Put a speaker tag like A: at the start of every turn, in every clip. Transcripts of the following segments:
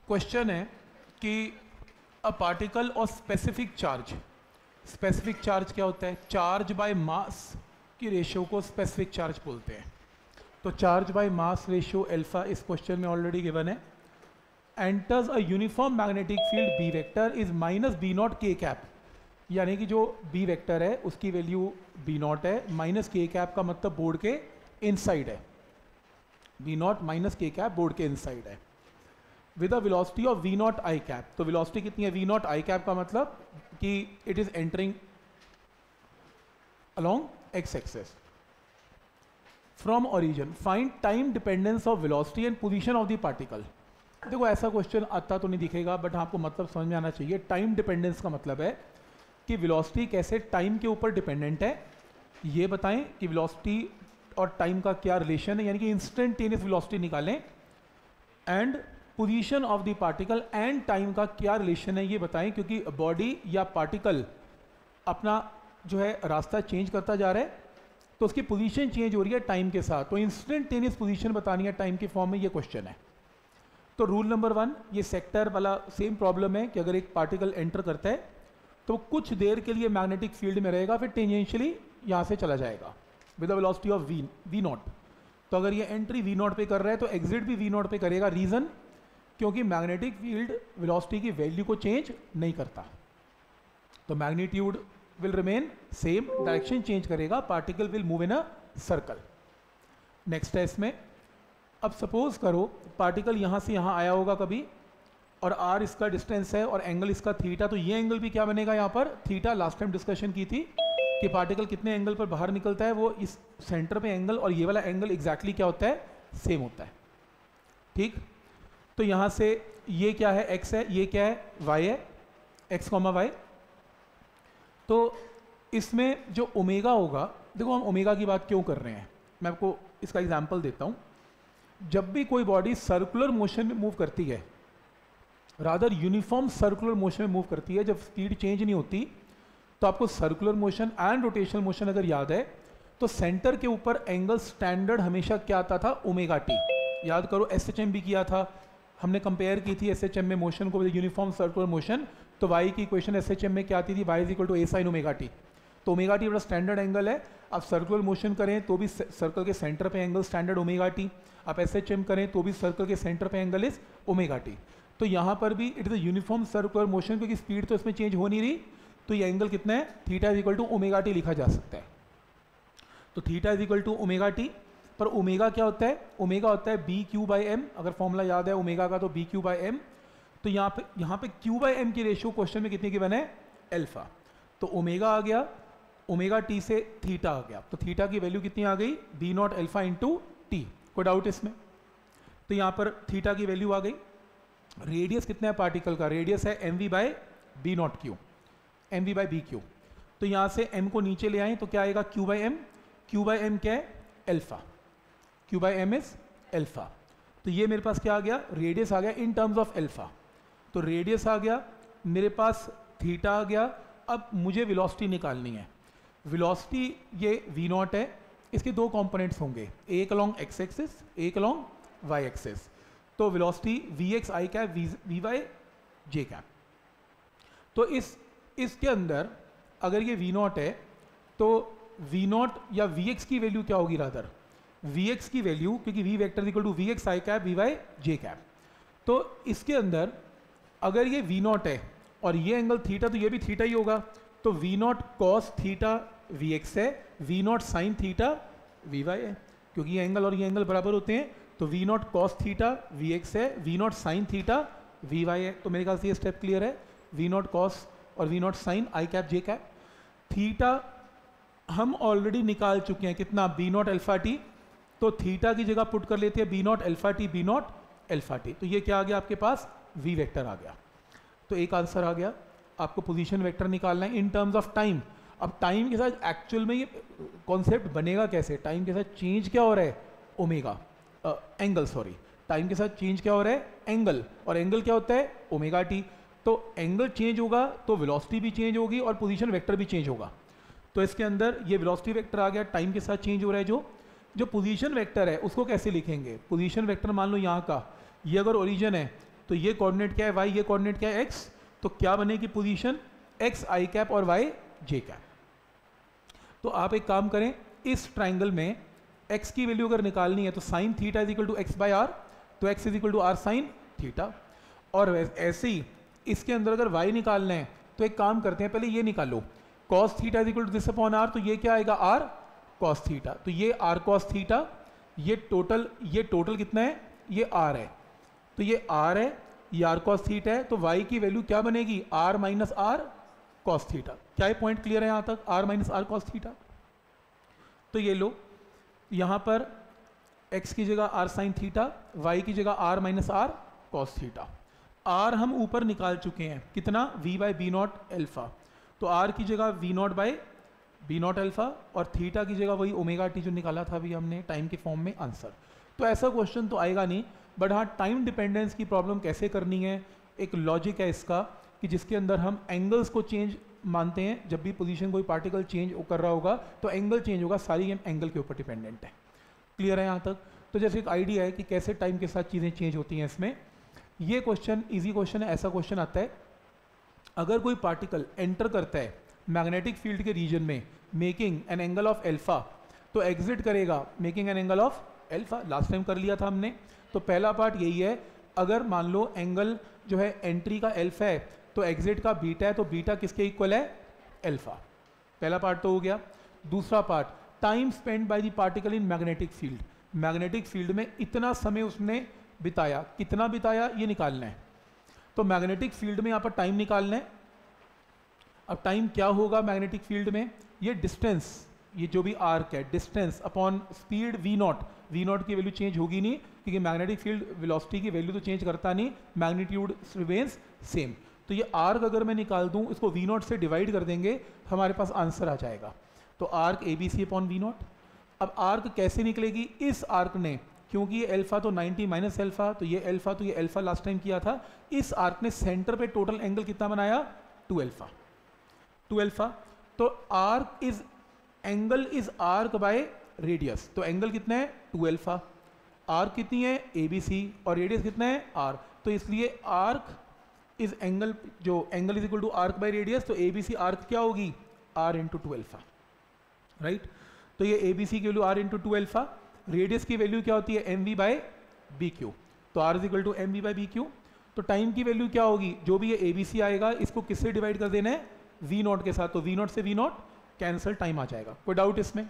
A: Question है कि a particle और स्पेसिफिक चार्ज क्या होता है? चार्ज बाय मास की रेशियो को स्पेसिफिक चार्ज बोलते हैं। तो charge by mass ratio alpha इस क्वेश्चन में ऑलरेडी गिवन है। Enters a uniform magnetic field B vector is minus B naught K cap, यानी कि जो बी वेक्टर है उसकी वैल्यू बी नॉट है, माइनस के कैप का मतलब बोर्ड के इनसाइड है। B naught minus K cap board के इनसाइड है with a velocity of V naught I cap. तो वेलोसिटी कितनी है? वी नॉट आई कैप का मतलब कि it is entering along X axis from origin. Find time dependence of velocity and position of the particle. देखो ऐसा question आता तो नहीं दिखेगा, बट आपको मतलब समझ में आना चाहिए। टाइम डिपेंडेंस का मतलब है कि वेलोसिटी कैसे टाइम के ऊपर डिपेंडेंट है, ये बताएं कि वेलोसिटी और टाइम का क्या रिलेशन है, यानी कि इंस्टेंटेनियस वेलोसिटी निकालें। And position of the particle and time का क्या रिलेशन है ये बताएं, क्योंकि बॉडी या पार्टिकल अपना जो है रास्ता चेंज करता जा रहा है, तो उसकी पोजीशन चेंज हो रही है टाइम के साथ। तो इंस्टेंटेनियस पोजीशन बतानी है टाइम के फॉर्म में, ये क्वेश्चन है। तो रूल नंबर 1, ये सेक्टर वाला सेम प्रॉब्लम है कि अगर एक पार्टिकल एंटर करता है तो कुछ देर के लिए मैग्नेटिक फील्ड में रहेगा, फिर टेंजेंशियली यहाँ से चला जाएगा with the velocity of V naught. तो अगर ये एंट्री वी नॉट पे कर रहा है तो एग्जिट भी वी नॉट पे करेगा। रीज़न, क्योंकि मैग्नेटिक फील्ड वेलोसिटी की वैल्यू को चेंज नहीं करता, तो magnitude will remain same, direction change करेगा, particle will move in a circle. Next है इसमें, अब सपोज करो पार्टिकल यहाँ से यहाँ आया होगा कभी, और आर इसका डिस्टेंस है और एंगल इसका थीटा, तो ये एंगल भी क्या बनेगा यहाँ पर? थीटा। लास्ट टाइम डिस्कशन की थी कि पार्टिकल कितने एंगल पर बाहर निकलता है, वो इस सेंटर पे एंगल, और ये वाला एंगल एग्जैक्टली क्या होता है? सेम होता है। ठीक, तो यहाँ से ये क्या है? x है, ये क्या है? y है, x, y। तो इसमें जो ओमेगा होगा, देखो हम ओमेगा की बात क्यों कर रहे हैं, मैं आपको इसका एग्जांपल देता हूँ। जब भी कोई बॉडी सर्कुलर मोशन में मूव करती है, रादर यूनिफॉर्म सर्कुलर मोशन में मूव करती है, जब स्पीड चेंज नहीं होती, तो आपको circular motion and rotational motion अगर याद है तो सेंटर के ऊपर एंगल स्टैंडर्ड हमेशा क्या आता था? Omega T. याद करो, SHM भी किया था हमने, कंपेयर की थी SHM में मोशन को यूनिफॉर्म सर्कुलर मोशन। तो y की इक्वेशन SHM में क्या आती थी? y is equal to a sin omega T. तो ओमेगा टी बड़ा स्टैंडर्ड एंगल है। आप सर्कुलर मोशन करें तो भी सर्कल के सेंटर पे एंगल स्टैंडर्ड ओमेगा टी, आप SHM करें तो भी सर्कल के सेंटर पे एंगल इज ओमेगा टी। तो यहाँ पर भी it is a uniform circular motion, क्योंकि स्पीड तो इसमें चेंज हो नहीं रही, तो ये एंगल कितना है? Theta is equal to omega T लिखा जा सकता है। तो theta is equal to omega T, पर ओमेगा क्या होता है? ओमेगा होता है बी क्यू बाई एम। अगर फॉर्मूला याद है ओमेगा का तो बी क्यू बाई एम। तो यहाँ पे क्यू बाई एम की रेशियो क्वेश्चन में कितनी गिवन है? अल्फा। तो ओमेगा आ गया, ओमेगा टी से थीटा आ गया, तो थीटा की वैल्यू कितनी आ गई? B naught alpha into T. कोई डाउट इसमें? तो यहाँ पर थीटा की वैल्यू आ गई। रेडियस कितना है पार्टिकल का? रेडियस है M V by B naught Q, M V by B Q. तो यहाँ से m को नीचे ले आए तो क्या आएगा? Q by M. Q by M क्या है? Alpha. Q by M is alpha. तो ये मेरे पास क्या आ गया? रेडियस आ गया इन टर्म्स ऑफ अल्फा। तो रेडियस आ गया, मेरे पास थीटा आ गया। अब मुझे वेलोसिटी निकालनी है। वेलोसिटी ये v नॉट है, इसके दो कंपोनेंट्स होंगे, एक अलोंग x एक्सिस, एक अलोंग y एक्सिस। तो velocity vx i cap, vy j cap. तो इसके अंदर अगर ये v नॉट है तो v नॉट या vx की वैल्यू क्या होगी? रादर vx की वैल्यू, क्योंकि v vector equal to vx i cap vy j cap. तो इसके अंदर अगर ये v नॉट है और ये एंगल थीटा, तो ये भी थीटा ही होगा। तो v naught cos theta vx है, v naught sine theta vy है, क्योंकि ये एंगल और ये एंगल बराबर होते हैं। तो v naught cos theta vx है, v naught sine theta vy है। तो मेरे ख्याल से ये स्टेप क्लियर है। v नॉट कॉस और v naught sine I cap J cap. Theta हम ऑलरेडी निकाल चुके हैं, कितना? B naught alpha T. तो थीटा की जगह पुट कर लेते हैं B naught alpha T, B naught alpha T. तो ये क्या आ गया आपके पास? वी वेक्टर आ गया। तो एक आंसर आ गया। आपको पोजीशन वेक्टर निकालना है इन टर्म्स ऑफ टाइम। अब टाइम के साथ एक्चुअल में ये कॉन्सेप्ट बनेगा कैसे? टाइम के साथ चेंज क्या हो रहा है? ओमेगा, एंगल, सॉरी, टाइम के साथ चेंज क्या हो रहा है? एंगल। और एंगल क्या होता है? Omega T. तो एंगल चेंज होगा तो वेलोसिटी भी चेंज होगी और पोजीशन वेक्टर भी चेंज होगा। तो इसके अंदर ये वेलोसिटी वेक्टर आ गया, टाइम के साथ चेंज हो रहा है। जो पोजीशन वेक्टर है उसको कैसे लिखेंगे? पोजीशन वेक्टर मान लो यहाँ का, ये अगर ओरिजिन है तो ये कोऑर्डिनेट क्या है y, ये कोऑर्डिनेट क्या है x, तो क्या बनेगी पोजीशन x i कैप और y j कैप। तो आप एक काम करें, इस ट्राइंगल में x की वैल्यू अगर निकालनी है तो sine theta is equal to X by R, तो x is equal to R sine theta. और ऐसे ही इसके अंदर अगर y निकालना है तो एक काम करते हैं, पहले ये निकालो cos theta is equal to this upon r, तो ये क्या आएगा r cos थीटा, तो ये r cos थीटा, ये टोटल कितना है, ये r है, तो ये r है, ये r cos थीटा है, तो y की वैल्यू क्या बनेगी r minus r cos theta. क्या ये पॉइंट क्लियर है यहाँ तक, r minus r cos theta. तो ये लो यहाँ पर x की जगह r साइन थीटा, y की जगह r minus r cos theta. r हम ऊपर निकाल चुके हैं कितना, v by B naught alpha, तो r की जगह v naught by B naught alpha और थीटा की जगह वही ओमेगा टी जो निकाला था अभी हमने टाइम के फॉर्म में आंसर। तो ऐसा क्वेश्चन तो आएगा नहीं, बट हाँ टाइम डिपेंडेंस की प्रॉब्लम कैसे करनी है, एक लॉजिक है इसका कि जिसके अंदर हम एंगल्स को चेंज मानते हैं। जब भी पोजीशन कोई पार्टिकल चेंज कर रहा होगा तो एंगल चेंज होगा, सारी गेम एंगल के ऊपर डिपेंडेंट है। क्लियर है यहाँ तक। तो जैसे एक आइडिया है कि कैसे टाइम के साथ चीज़ें चेंज होती हैं। इसमें ये क्वेश्चन इजी क्वेश्चन है। ऐसा क्वेश्चन आता है, अगर कोई पार्टिकल एंटर करता है मैग्नेटिक फील्ड के रीजन में making an angle of alpha, तो एग्जिट करेगा making an angle of alpha. Last time कर लिया था हमने। तो पहला पार्ट यही है, अगर मान लो एंगल जो है एंट्री का एल्फा है तो एग्जिट का बीटा है, तो बीटा किसके इक्वल है, एल्फा। पहला पार्ट तो हो गया। दूसरा part, time spend by the particle in magnetic field. Magnetic field में इतना समय उसने बिताया, कितना बिताया ये निकालना है। तो मैग्नेटिक फील्ड में यहाँ पर टाइम निकालना है। अब टाइम क्या होगा मैग्नेटिक फील्ड में, ये डिस्टेंस, ये जो भी आर्क है, distance upon speed V naught. V naught की वैल्यू चेंज होगी नहीं क्योंकि मैग्नेटिक फील्ड वेलोसिटी की वैल्यू तो चेंज करता नहीं, मैग्नीट्यूड रिमेंस सेम। तो ये आर्क अगर मैं निकाल दूं, इसको वी नॉट से डिवाइड कर देंगे, हमारे पास आंसर आ जाएगा। तो arc A B C upon V naught. अब आर्क कैसे निकलेगी, इस आर्क ने, क्योंकि ये एल्फा तो 90 माइनस एल्फा, तो ये एल्फा, तो ये एल्फा लास्ट टाइम किया था। इस आर्क ने सेंटर पे टोटल एंगल कितना बनाया, 2 एल्फा। 2 एल्फा। तो arc is angle is arc by radius, तो एंगल कितना है 2 एल्फा। आर्क कितनी है ए बी सी और रेडियस कितना है आर, तो इसलिए आर्क इज एंगल, जो angle is equal to arc by radius, तो ए बी सी आर्क क्या होगी आर इंटू 2 एल्फा, राइट। तो ये ए बी सी की value R into 2 alpha. Radius की वैल्यू क्या होती है M V by B Q, तो R is equal to M V by B Q. तो टाइम की वैल्यू क्या होगी, जो भी ये ए बी सी आएगा इसको किससे डिवाइड कर देना है, वी नॉट के साथ। तो वी नॉट से वी नॉट कैंसिल, टाइम आ जाएगा। कोई डाउट इसमें,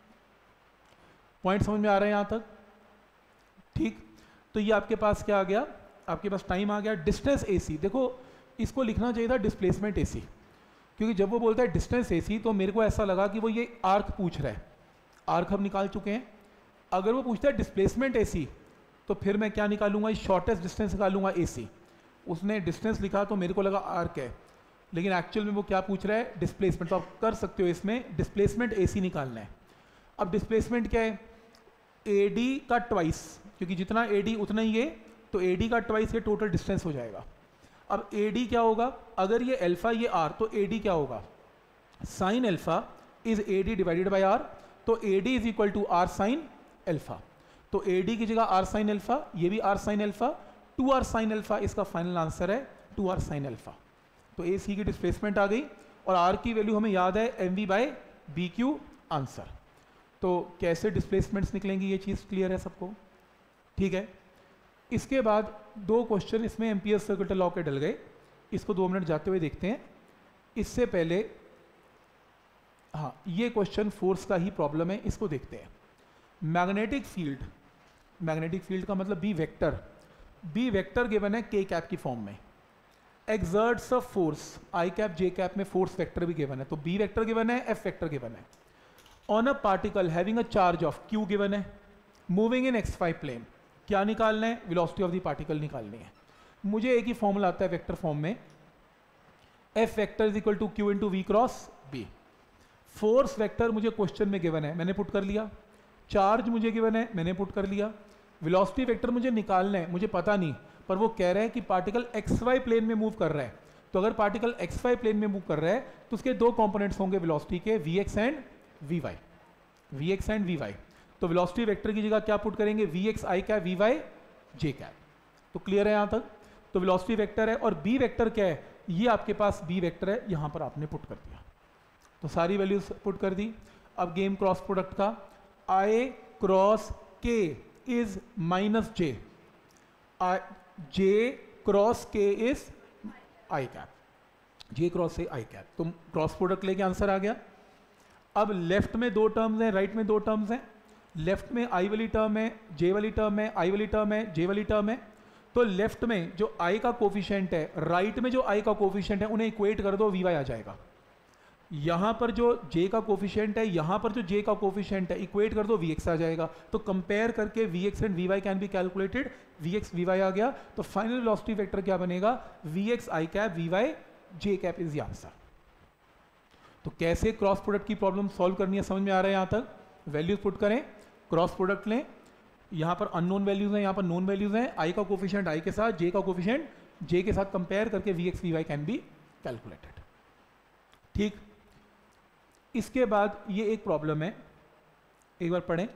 A: पॉइंट समझ में आ रहे हैं यहाँ तक, ठीक। तो ये आपके पास क्या आ गया, आपके पास टाइम आ गया। डिस्टेंस ए सी, देखो इसको लिखना चाहिए था डिस्प्लेसमेंट ए सी, क्योंकि जब वो बोलता है डिस्टेंस ए सी तो मेरे को ऐसा लगा कि वो ये आर्क पूछ रहा है। आर्क हम निकाल चुके हैं। अगर वो पूछता है डिस्प्लेसमेंट ए सी, तो फिर मैं क्या निकालूंगा, शॉर्टेस्ट डिस्टेंस निकालूंगा ए सी। उसने डिस्टेंस लिखा तो मेरे को लगा आर्क है, लेकिन एक्चुअल में वो क्या पूछ रहा है, डिस्प्लेसमेंट। तो आप कर सकते हो इसमें डिस्प्लेसमेंट ए सी निकालना है। अब डिस्प्लेसमेंट क्या है, ए डी का ट्वाइस, क्योंकि जितना ए डी उतना ही है, तो ए डी का ट्वाइस ये टोटल डिस्टेंस हो जाएगा। अब ए डी क्या होगा, अगर ये एल्फा ये आर, तो ए डी क्या होगा, sine alpha is A D divided by R, तो A D is equal to R sine alpha. तो ए डी की जगह आर साइन एल्फा, ये भी R sine alpha, 2 R sine alpha इसका फाइनल आंसर है, 2 आर साइन एल्फा। तो ए सी की डिस्प्लेसमेंट आ गई और आर की वैल्यू हमें याद है M V by B Q answer. तो कैसे डिस्प्लेसमेंट्स निकलेंगी ये चीज़ क्लियर है सबको, ठीक है। इसके बाद 2 क्वेश्चन इसमें एम्पियर्स सर्किट लॉ के डल गए, इसको 2 मिनट जाते हुए देखते हैं। इससे पहले हाँ, ये क्वेश्चन फोर्स का ही प्रॉब्लम है, इसको देखते हैं। मैग्नेटिक फील्ड, मैग्नेटिक फील्ड का मतलब B vector, B vector given है के कैप की फॉर्म में। Exerts a force, I cap J cap में फोर्स वेक्टर भी गिवन है, तो बी वेक्टर गिवन है, एफ वेक्टर गिवन है। On a particle having a charge of Q given है, moving in X Y plane, क्या निकालना है, वेलोसिटी ऑफ द पार्टिकल निकालनी है। मुझे एक ही फॉर्मूला आता है वेक्टर फॉर्म में, F vector is equal to Q into V cross B. Force vector मुझे क्वेश्चन में गिवन है, मैंने पुट कर लिया। चार्ज मुझे गिवन है, मैंने पुट कर लिया। वेलोसिटी वेक्टर मुझे निकालना है, मुझे पता नहीं, पर वो कह रहा है कि पार्टिकल एक्स वाई प्लेन में मूव कर रहा है। तो अगर पार्टिकल एक्स वाई प्लेन में मूव कर रहा है तो उसके 2 कंपोनेंट्स होंगे वेलोसिटी के, V X and V Y, V X and V Y. तो वेलोसिटी वेक्टर की जगह क्या पुट करेंगे, V X I cap V Y J cap. तो क्लियर है यहाँ तक। तो वेलोसिटी वेक्टर है, और बी वेक्टर क्या है, ये आपके पास बी वेक्टर है, यहां पर आपने पुट कर दिया, तो सारी वैल्यूज पुट कर दी। अब गेम क्रॉस प्रोडक्ट का, I cross K is minus J, J cross K is I cap, J cross से आई कैप, तो क्रॉस प्रोडक्ट लेके आंसर आ गया। अब लेफ्ट में दो टर्म्स हैं, राइट में दो टर्म्स हैं। लेफ्ट में आई वाली टर्म है, जे वाली टर्म है, आई वाली टर्म है, जे वाली टर्म है। तो लेफ्ट में जो आई का कोफिशिएंट है, राइट में जो आई का कोफिशिएंट है, उन्हें इक्वेट कर दो, वी वाई आ जाएगा। यहां पर जो जे का कोफिशिएंट है, यहां पर जो जे का कोफिशिएंट है, इक्वेट कर दो, वी एक्स आ जाएगा। तो कंपेयर करके V X and V Y can be calculated, V X V Y आ गया। तो फाइनल वेलोसिटी वेक्टर क्या बनेगा, V X I cap V Y J cap is the answer. तो कैसे क्रॉस प्रोडक्ट की प्रॉब्लम सॉल्व करनी है समझ में आ रहा है। यहां तक वैल्यूज पुट करें, क्रॉस प्रोडक्ट लें, यहां पर अननोन वैल्यूज हैं, यहां पर नोन वैल्यूज हैं, आई का कोफिशिएंट आई के साथ, जे का कोफिशिएंट जे के साथ कंपेयर करके V X V Y can be calculated. ठीक, इसके बाद ये एक प्रॉब्लम है, एक बार पढ़ें।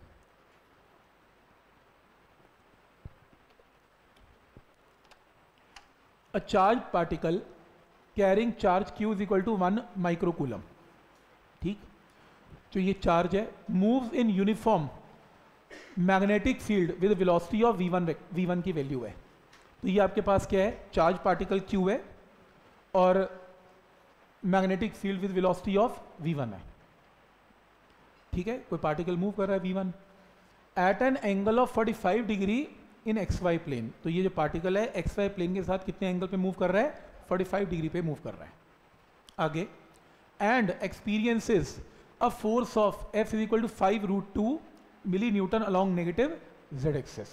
A: A charge particle carrying charge Q is equal to 1 microcoulomb. ठीक, तो ये चार्ज है, moves in uniform magnetic field with velocity of v1 की वैल्यू है। तो ये आपके पास क्या है, चार्ज पार्टिकल Q है और magnetic field with velocity of v1 है। ठीक है, कोई पार्टिकल मूव कर रहा है v1 at an angle of 45 degree in xy plane. तो ये जो पार्टिकल है xy प्लेन के साथ कितने एंगल पे मूव कर रहा है, 45 डिग्री पे मूव कर रहा है। आगे, and experiences a force of F is equal to 5√2 milli newton along negative z axis.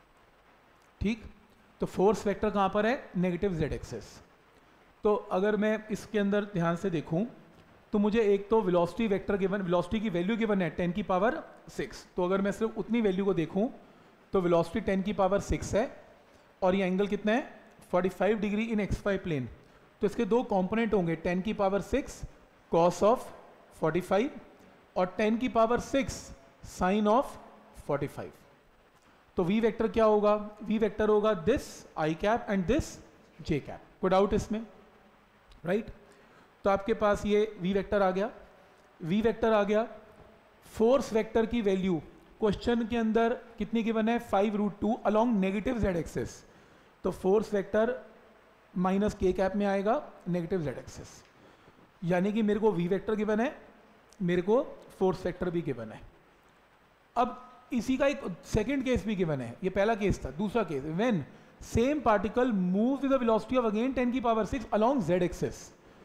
A: ठीक, तो फोर्स वेक्टर कहां पर है, नेगेटिव z एक्सेस। तो अगर मैं इसके अंदर ध्यान से देखूं तो मुझे एक तो वेलोसिटी वेक्टर गिवन, वेलोसिटी की वैल्यू गिवन है 10 की पावर 6। तो अगर मैं सिर्फ उतनी वैल्यू को देखूं तो वेलोसिटी 10 की पावर 6 है और ये एंगल कितना है, 45 डिग्री इन xy प्लेन। तो इसके दो कंपोनेंट होंगे, 10 की पावर 6 कॉस ऑफ 45 और 10 की पावर 6 साइन ऑफ 45। तो v वेक्टर क्या होगा, v वेक्टर होगा this I cap and this j cap. कोई डाउट इसमें, राइट तो आपके पास ये v वेक्टर आ गया, v वेक्टर आ गया। फोर्स वेक्टर की वैल्यू क्वेश्चन के अंदर कितनी गिवन है, 5√2 अलॉन्ग नेगेटिव z एक्सेस। तो force vector minus k cap में आएगा नेगेटिव z एक्सेस, यानी कि मेरे को v वेक्टर गिवन है, मेरे को फोर्स वेक्टर भी गिवन है। अब इसी का एक सेकंड केस भी गिवन है, ये पहला केस था। दूसरा case, when same particle move with the velocity of again 10 की पावर 6 अलॉन्ग z एक्सेस।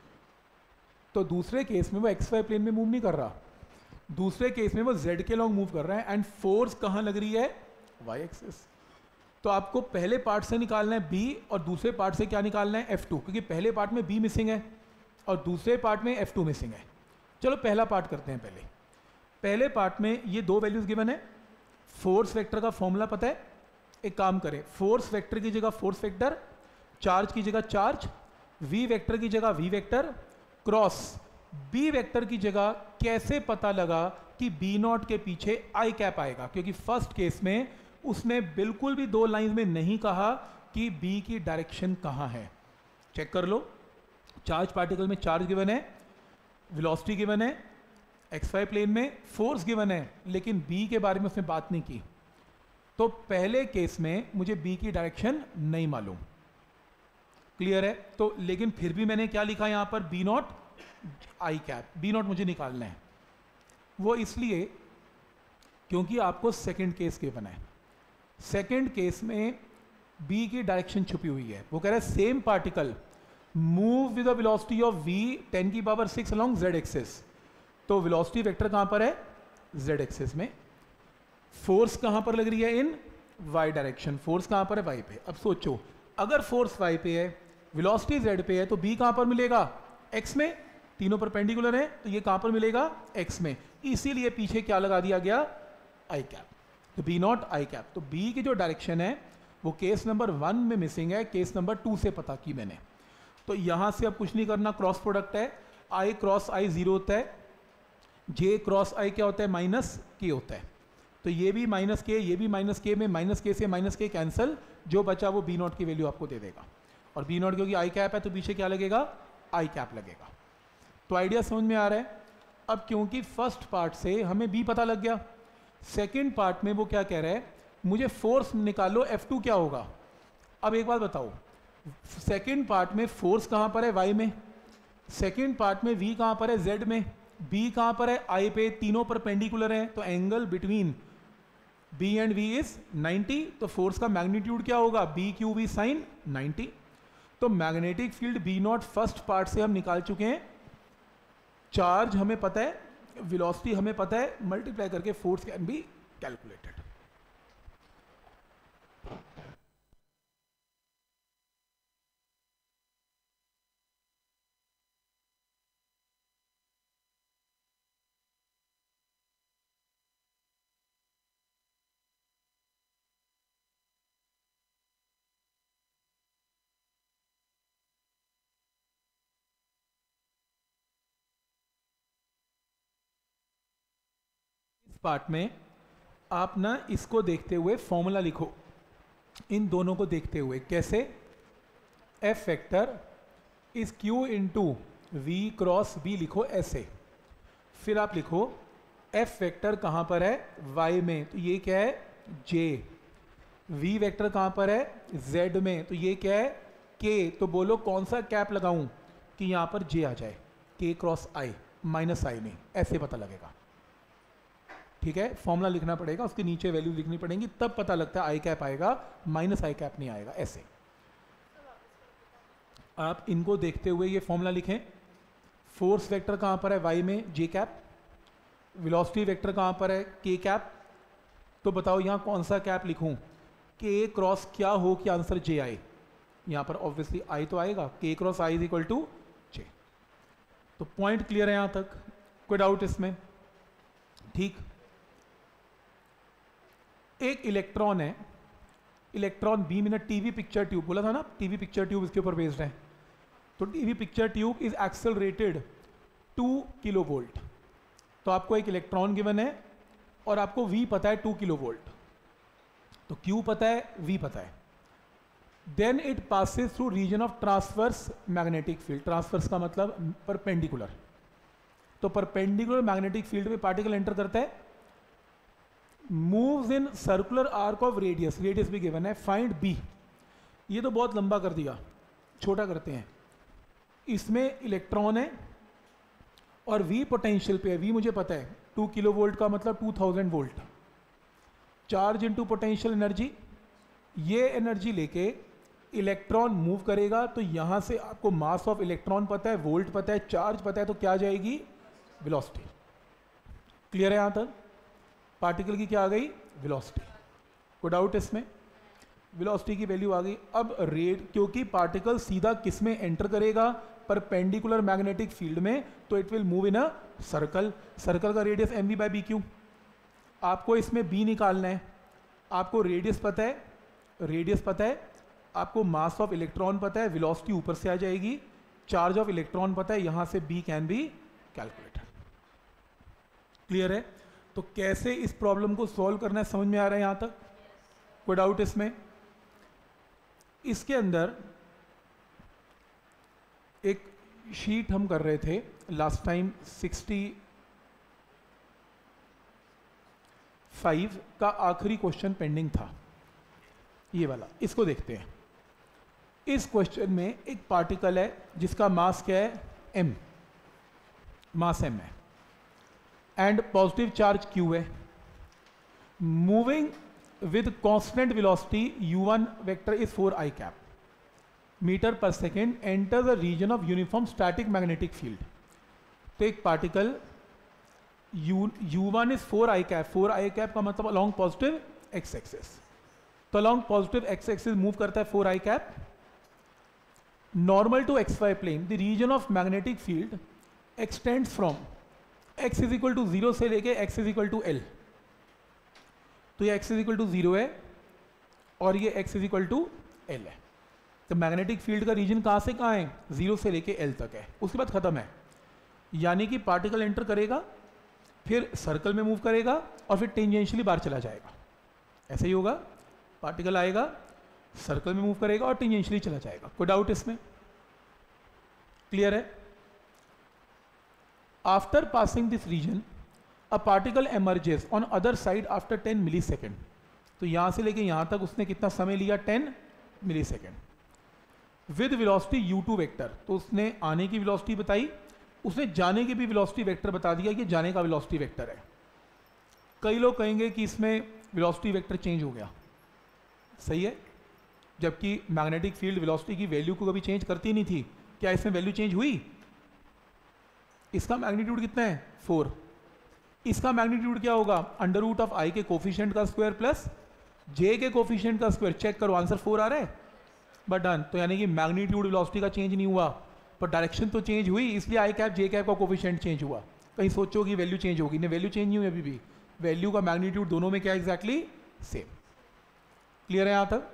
A: तो दूसरे केस में वो xy प्लेन में मूव नहीं कर रहा, दूसरे केस में वो z के लॉन्ग मूव कर रहा है एंड फोर्स कहां लग रही है, y एक्सेस। तो आपको पहले पार्ट से निकालना है b और दूसरे पार्ट से क्या निकालना है, F2, क्योंकि पहले पार्ट में b मिसिंग है और दूसरे पार्ट में F2 मिसिंग है। चलो पहला पार्ट करते हैं। पहले पार्ट में ये दो वैल्यूज गिवन है। फोर्स वेक्टर का फॉर्मूला पता है, एक काम करें, फोर्स वेक्टर की जगह फोर्स वेक्टर, चार्ज की जगह चार्ज, v वेक्टर की जगह v vector, cross b vector की जगह कैसे पता लगा कि b0 के पीछे i कैप आएगा, क्योंकि फर्स्ट केस में उसने बिल्कुल भी दो लाइन में नहीं कहा कि b की डायरेक्शन कहां है। चेक कर लो, चार्ज पार्टिकल में चार्ज गिवन है, वेलोसिटी गिवन है, xy प्लेन में फोर्स गिवन है, लेकिन b के बारे में उसने बात नहीं की। तो पहले केस में मुझे b की डायरेक्शन नहीं मालूम, क्लियर है। तो लेकिन फिर भी मैंने क्या लिखा यहां पर, b0 i कैप, b0 मुझे निकालना है। वो इसलिए क्योंकि आपको सेकंड केस गिवन है। सेकंड केस में b की डायरेक्शन छुपी हुई है। वो कह रहा है same particle move with the velocity of v 10 की पावर 6 अलॉन्ग z एक्सेस। तो वेलोसिटी वेक्टर कहां पर है, z एक्सेस में। फोर्स कहां पर लग रही है, इन y डायरेक्शन। फोर्स कहां पर है, y पे। अब सोचो, अगर फोर्स y पे है, वेलोसिटी z पे है, तो b कहां पर मिलेगा, x में। तीनों परपेंडिकुलर है, तो ये कहां पर मिलेगा, x में। इसीलिए पीछे क्या लगा दिया गया, i कैप। तो b0 i कैप। तो b की जो डायरेक्शन है वो केस नंबर 1 में मिसिंग है, केस नंबर 2 से पता की मैंने। तो यहां से अब कुछ नहीं करना, क्रॉस प्रोडक्ट है, i क्रॉस i 0 होता है, j क्रॉस i क्या होता है, माइनस k होता है। तो ये भी माइनस k, ये भी माइनस k में माइनस k से माइनस k कैंसिल जो बचा वो बी नॉट की वैल्यू आपको दे देगा, और बी नॉट क्योंकि आई कैप है तो पीछे क्या लगेगा, आई कैप लगेगा। तो आइडिया समझ में आ रहा है। अब क्योंकि फर्स्ट पार्ट से हमें बी पता लग गया, सेकेंड पार्ट में वो क्या कह रहा है, मुझे फोर्स निकालो F2 क्या होगा। अब एक बात बताओ, सेकेंड पार्ट में फोर्स कहाँ पर है, y में, सेकेंड पार्ट में v कहाँ पर है, z में, b कहाँ पर है, i पे, तीनों परपेंडिकुलर हैं, तो angle between b and v is 90, तो फोर्स का मैग्नीट्यूड क्या होगा, b क्यू वी साइन 90। तो magnetic field b naught first part से हम निकाल चुके हैं, चार्ज हमें पता है, वेलोसिटी हमें पता है, मल्टीप्लाई करके force can be calculated. Part में आप ना इसको देखते हुए फॉर्मूला लिखो, इन दोनों को देखते हुए कैसे, F vector is Q into V cross B लिखो ऐसे, फिर आप लिखो एफ वेक्टर कहाँ पर है, वाई में, तो ये क्या है जे, वी वेक्टर कहाँ पर है, जेड में, तो ये क्या है के, तो बोलो कौन सा कैप लगाऊं कि यहाँ पर जे आ जाए, के क्रॉस आई, माइनस आई नहीं, ऐसे पता लगेगा। ठीक है, फॉर्मूला लिखना पड़ेगा, उसके नीचे वैल्यू लिखनी पड़ेगी, तब पता लगता है आई कैप आएगा, माइनस आई कैप नहीं आएगा। ऐसे आप इनको देखते हुए ये फॉर्मूला लिखें, फोर्स वेक्टर कहाँ पर है, वाई में, जे कैप, वेलोसिटी वेक्टर कहाँ पर है, के कैप, तो बताओ यहाँ कौन सा कैप लिखूं, के क्रॉस क्या हो कि आंसर जे आए, यहाँ पर ऑब्वियसली आई तो आएगा, K cross I is equal to J. तो पॉइंट क्लियर है यहाँ तक, कोई डाउट इसमें, ठीक। एक इलेक्ट्रॉन है, electron beam in a TV picture tube, बोला था ना टीवी पिक्चर ट्यूब इसके ऊपर बेस्ड है, तो TV picture tube is accelerated 2 kilo volt, तो आपको एक इलेक्ट्रॉन गिवन है और आपको V पता है 2 किलो वोल्ट, तो Q पता है, V पता है, then it passes through region of transverse magnetic field, transverse का मतलब परपेंडिकुलर, तो परपेंडिकुलर मैग्नेटिक फील्ड में पार्टिकल एंटर करता है, moves in circular arc of radius, radius भी गिवन है, फाइंड बी, ये तो बहुत लंबा कर दिया, छोटा करते हैं, इसमें इलेक्ट्रॉन है और V पोटेंशियल पे है, V मुझे पता है 2 किलो वोल्ट का मतलब 2000 volt, charge into potential energy, ये एनर्जी लेके इलेक्ट्रॉन मूव करेगा, तो यहां से आपको मास ऑफ इलेक्ट्रॉन पता है, वोल्ट पता है, चार्ज पता है, तो क्या आ जाएगी, वेलोसिटी। क्लियर है यहां तक, पार्टिकल की क्या आ गई, वेलोसिटी, कोई डाउट इसमें, वेलोसिटी की वैल्यू आ गई। अब रेट, क्योंकि पार्टिकल सीधा किस में एंटर करेगा, परपेंडिकुलर मैग्नेटिक फील्ड में, तो it will move in a circle, circle का radius mv by B q, आपको इसमें b निकालना है, आपको रेडियस पता है, रेडियस पता है, आपको मास ऑफ इलेक्ट्रॉन पता है, वेलोसिटी ऊपर से आ जाएगी, चार्ज ऑफ इलेक्ट्रॉन पता है, यहां से b can be calculated. Clear है, तो कैसे इस प्रॉब्लम को सॉल्व करना है समझ में आ रहा है यहां तक, कोई डाउट इसमें। इसके अंदर एक शीट हम कर रहे थे लास्ट टाइम, 65 का आखिरी क्वेश्चन पेंडिंग था, ये वाला, इसको देखते हैं। इस क्वेश्चन में एक पार्टिकल है जिसका मास क्या है, m, मास m है, एंड पॉजिटिव चार्ज q है, moving with constant velocity u1 vector is 4i cap meter per second, enter the region of uniform static magnetic field. तो एक particle u1 is 4i cap, 4i cap का मतलब along positive x axis, तो along positive x axis move करता है 4i cap, normal to xy plane, the region of magnetic field extends from x is equal to 0 से लेके x is equal to l, तो ये x is equal to 0 है और ये x is equal to l है, तो magnetic field का रीजन कहाँ से कहाँ है, 0 से लेके l तक है, उसके बाद खत्म है। यानी कि पार्टिकल एंटर करेगा, फिर सर्कल में मूव करेगा और फिर टेंजेंशियली बाहर चला जाएगा, ऐसे ही होगा। पार्टिकल आएगा, सर्कल में मूव करेगा और टेंजेंशियली चला जाएगा। कोई डाउट इसमें? क्लियर है? After passing this region a particle emerges on other side after 10 millisecond. तो यहां से लेके यहां तक उसने कितना समय लिया? 10 millisecond with velocity u2 vector. तो उसने आने की वेलोसिटी बताई, उसने जाने की भी वेलोसिटी वेक्टर बता दिया कि जाने का वेलोसिटी वेक्टर है। कई लोग कहेंगे कि इसमें वेलोसिटी वेक्टर चेंज हो गया, सही है, जबकि मैग्नेटिक फील्ड वेलोसिटी की वैल्यू को कभी चेंज करती नहीं थी। क्या इसमें वैल्यू चेंज हुई? इसका मैग्नीट्यूड कितना है? 4। इसका मैग्नीट्यूड क्या होगा? अंडर रूट ऑफ आई के कोफिशिएंट का स्क्वायर प्लस जे के कोफिशिएंट का स्क्वायर। चेक करो, आंसर 4 आ रहा है, बट डन। तो यानी कि मैग्नीट्यूड वेलोसिटी का चेंज नहीं हुआ, पर डायरेक्शन तो चेंज हुई, इसलिए आई कैप जे कैप का कोफिशिएंट चेंज हुआ। कहीं सोचो कि वैल्यू चेंज होगी, नहीं, वैल्यू चेंज नहीं हुई अभी भी। वैल्यू का मैग्नीट्यूड दोनों में क्या एग्जैक्टली सेम। क्लियर है यहां तक?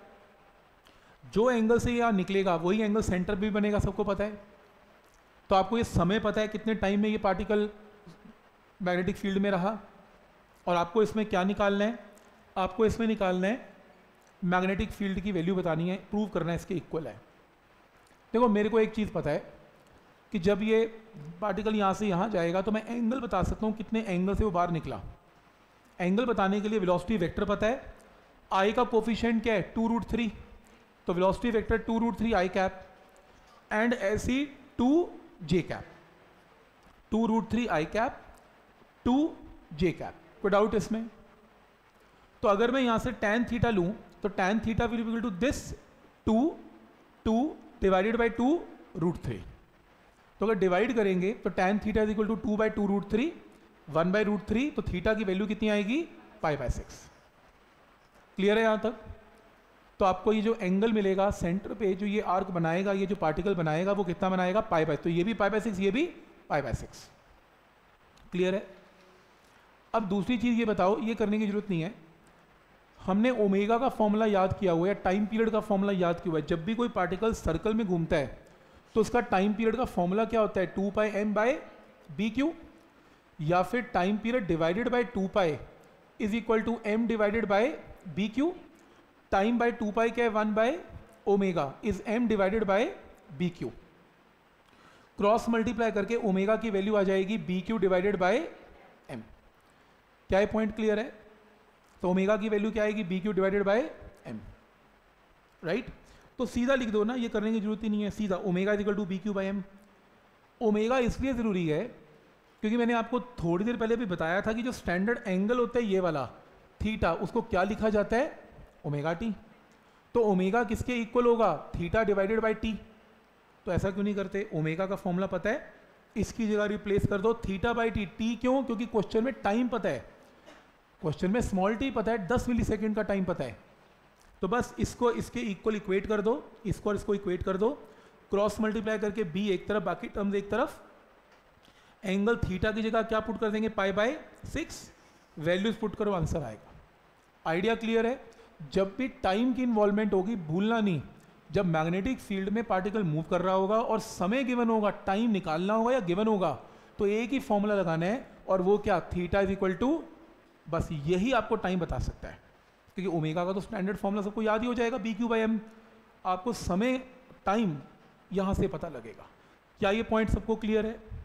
A: जो एंगल से यहां निकलेगा वही एंगल सेंटर भी बनेगा, सबको पता है। तो आपको ये समय पता है कितने टाइम में ये पार्टिकल मैग्नेटिक फील्ड में रहा, और आपको इसमें क्या निकालना है? आपको इसमें निकालना है मैग्नेटिक फील्ड की वैल्यू बतानी है, प्रूव करना है इसके इक्वल है। देखो मेरे को एक चीज़ पता है कि जब ये पार्टिकल यहाँ से यहाँ जाएगा तो मैं एंगल बता सकता हूँ कितने एंगल से वो बाहर निकला। एंगल बताने के लिए वेलोसिटी वेक्टर पता है, आई का कोफिशिएंट क्या है? 2√3। तो velocity vector 2√3 i cap and ऐसी 2 j cap, 2√3 i cap 2 j cap. कोई डाउट इसमें? तो अगर मैं यहां से tan थीटा लूं तो tan theta will equal to this 2 divided by 2√3। तो अगर डिवाइड करेंगे तो tan theta is equal to 2/2√3, 1/√3। तो थीटा की वैल्यू कितनी आएगी? π/6। क्लियर है यहां तक? तो आपको ये जो एंगल मिलेगा सेंटर पे, जो ये आर्क बनाएगा, ये जो पार्टिकल बनाएगा, वो कितना बनाएगा? π/6। तो ये भी π/6, ये भी π/6। क्लियर है? अब दूसरी चीज ये बताओ, ये करने की जरूरत नहीं है, हमने ओमेगा का फॉर्मूला याद किया हुआ है, टाइम पीरियड का फॉर्मूला याद किया हुआ है। जब भी कोई पार्टिकल सर्कल में घूमता है तो उसका टाइम पीरियड का फॉर्मूला क्या होता है? 2πm/bq, या फिर time period divided by 2π is equal to m divided by bq। Time by 2π क्या है? 1/ω is m divided by bq। Cross multiply करके ओमेगा की वैल्यू आ जाएगी bq डिवाइडेड बाय m। क्या ये पॉइंट क्लियर है? तो ओमेगा की वैल्यू क्या आएगी? bq divided by m, right? तो सीधा लिख दो ना, ये करने की जरूरत ही नहीं है, सीधा omega is equal to bq by m। Omega इसलिए जरूरी है क्योंकि मैंने आपको थोड़ी देर पहले भी बताया था कि जो स्टैंडर्ड एंगल होता है ये वाला थीटा, उसको क्या लिखा जाता है? Omega T. तो ओमेगा किसके इक्वल होगा? Theta divided by t. तो ऐसा क्यों नहीं करते? ओमेगा का फॉर्मूला पता है, इसकी जगह रिप्लेस कर दो थीटा बाई टी। टी क्यों? क्योंकि क्वेश्चन में टाइम पता है, क्वेश्चन में स्मॉल टी पता है, 10 मिली सेकेंड का टाइम पता है। तो बस इसको इसके इक्वल इक्वेट कर दो, इसको और इसको इक्वेट कर दो, क्रॉस मल्टीप्लाई करके बी एक तरफ, बाकी टर्म्स एक तरफ। एंगल थीटा की जगह क्या पुट कर देंगे? π/6। वैल्यूज पुट करो, आंसर आएगा। आइडिया क्लियर है? जब भी टाइम की इन्वॉल्वमेंट होगी भूलना नहीं, जब मैग्नेटिक फील्ड में पार्टिकल मूव कर रहा होगा और समय गिवन होगा, टाइम निकालना होगा या गिवन होगा, तो एक ही फॉर्मूला लगाना है, और वो क्या? थीटा इज इक्वल टू, बस यही आपको टाइम बता सकता है, क्योंकि ओमेगा का तो स्टैंडर्ड फॉर्मूला सबको याद ही हो जाएगा, bq/m। आपको समय टाइम यहां से पता लगेगा। क्या ये पॉइंट सबको क्लियर है?